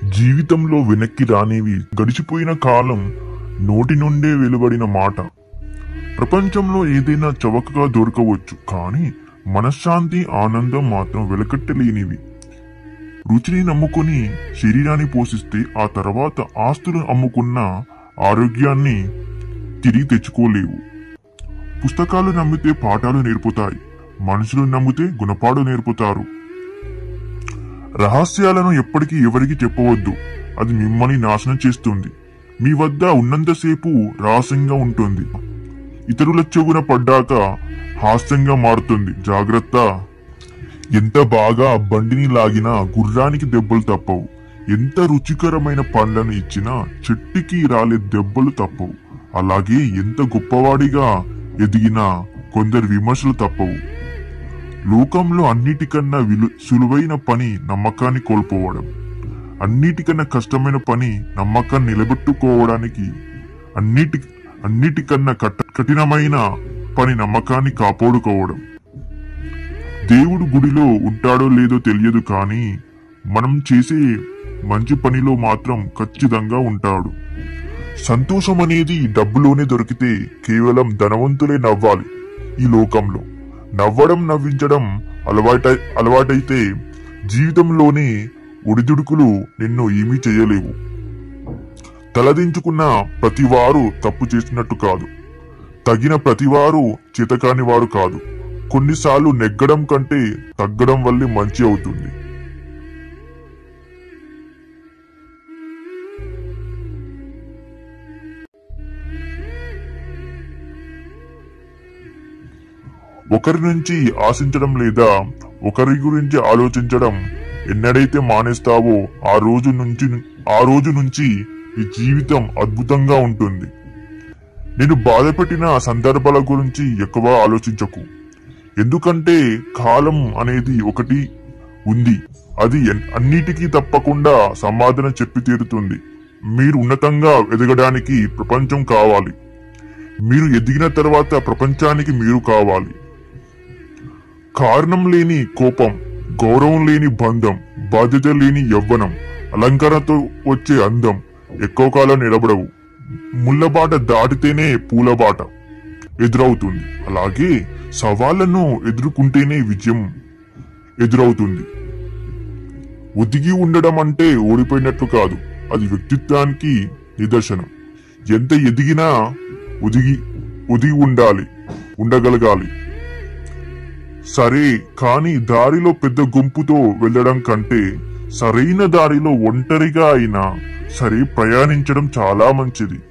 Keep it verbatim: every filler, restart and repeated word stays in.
జీవితంలో వెనక్కి రానివి గడిచిపోయిన కాలం నోటి నుండే వెలువడిన మాట. ప్రపంచంలో ఏదైనా చవకగా దొరకవచ్చు, కానీ మనశ్శాంతి ఆనందం మాత్రం వెలకట్టలేనివి. రుచిని నమ్ముకుని శరీరాన్ని పోషిస్తే ఆ తర్వాత ఆస్తులు అమ్ముకున్న ఆరోగ్యాన్ని తిరిగి తెచ్చుకోలేవు. పుస్తకాలు నమ్మితే పాఠాలు నేర్పుతాయి, మనుషులు నమ్మితే గుణపాఠాలు నేర్పుతారు. రహస్యాలను ఎప్పటికీ ఎవరికి చెప్పవద్దు, అది మిమ్మల్ని నాశనం చేస్తుంది. మీ వద్ద ఉన్నంతసేపు రహస్యంగా ఉంటుంది, ఇతరుల చెవున పడ్డాక హాస్యంగా మారుతుంది. జాగ్రత్త. ఎంత బాగా బండిని లాగినా గుర్రానికి దెబ్బలు తప్పవు, ఎంత రుచికరమైన పండ్లను ఇచ్చినా చెట్టుకి రాలే దెబ్బలు తప్పవు. అలాగే ఎంత గొప్పవాడిగా ఎదిగినా కొందరు విమర్శలు తప్పవు. లోకంలో అన్నిటికన్నా విలు సులువైన పని నమ్మకాన్ని కోల్పోవడం, అన్నిటికన్నా కష్టమైన పని నమ్మకాన్ని నిలబెట్టుకోవడానికి, అన్నిటి అన్నిటికన్నా కఠ కఠినమైన పని నమ్మకాన్ని కాపాడుకోవడం. దేవుడు గుడిలో ఉంటాడో లేదో తెలియదు, కానీ మనం చేసే మంచి పనిలో మాత్రం ఖచ్చితంగా ఉంటాడు. సంతోషం అనేది డబ్బులోనే దొరికితే కేవలం ధనవంతులే నవ్వాలి. ఈ లోకంలో నవ్వడం నవ్వించడం అలవాట అలవాటైతే జీవితంలోనే ఒడిదుడుకులు నిన్ను ఏమీ చేయలేవు. తలదించుకున్న ప్రతివారు తప్పు చేసినట్టు కాదు, తగిన ప్రతివారు చేతకాని వారు కాదు. కొన్నిసార్లు నెగ్గడం కంటే తగ్గడం వల్లే మంచి అవుతుంది. ఒకరి నుంచి ఆశించడం లేదా ఒకరి గురించి ఆలోచించడం ఎన్నడైతే మానేస్తావో ఆ రోజు నుంచి ఆ రోజు నుంచి ఈ జీవితం అద్భుతంగా ఉంటుంది. నేను బాధపెట్టిన సందర్భాల గురించి ఎక్కువ ఆలోచించకు, ఎందుకంటే కాలం అనేది ఒకటి ఉంది, అది అన్నిటికీ తప్పకుండా సమాధానం చెప్పి తీరుతుంది. మీరు ఉన్నతంగా ఎదగడానికి ప్రపంచం కావాలి, మీరు ఎదిగిన తర్వాత ప్రపంచానికి మీరు కావాలి. కారణం లేని కోపం, గౌరవం లేని బంధం, బాధ్యత లేని యవ్వనం, అలంకరణతో వచ్చే అందం ఎక్కువ కాలం నిలబడవు. ముళ్ళబాట దాటితేనే పూలబాట ఎదురవుతుంది. అలాగే సవాళ్లను ఎదుర్కొంటేనే విజయం ఎదురవుతుంది. ఒదిగి ఉండడం అంటే ఓడిపోయినట్లు కాదు, అది వ్యక్తిత్వానికి నిదర్శనం. ఎంత ఎదిగినా ఒదిగి ఒదిగి ఉండాలి, ఉండగలగాలి. సరే, కానీ దారిలో పెద్ద గుంపుతో వెళ్లడం కంటే సరైన దారిలో ఒంటరిగా అయినా సరే ప్రయాణించడం చాలా మంచిది.